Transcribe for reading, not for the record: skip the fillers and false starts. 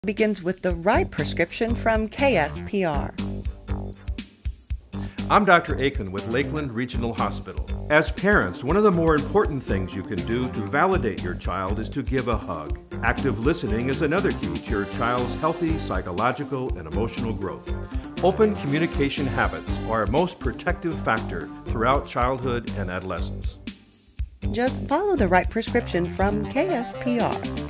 Begins with the right prescription from KSPR. I'm Dr. Aiken with Lakeland Regional Hospital. As parents, one of the more important things you can do to validate your child is to give a hug. Active listening is another key to your child's healthy psychological and emotional growth. Open communication habits are a most protective factor throughout childhood and adolescence. Just follow the right prescription from KSPR.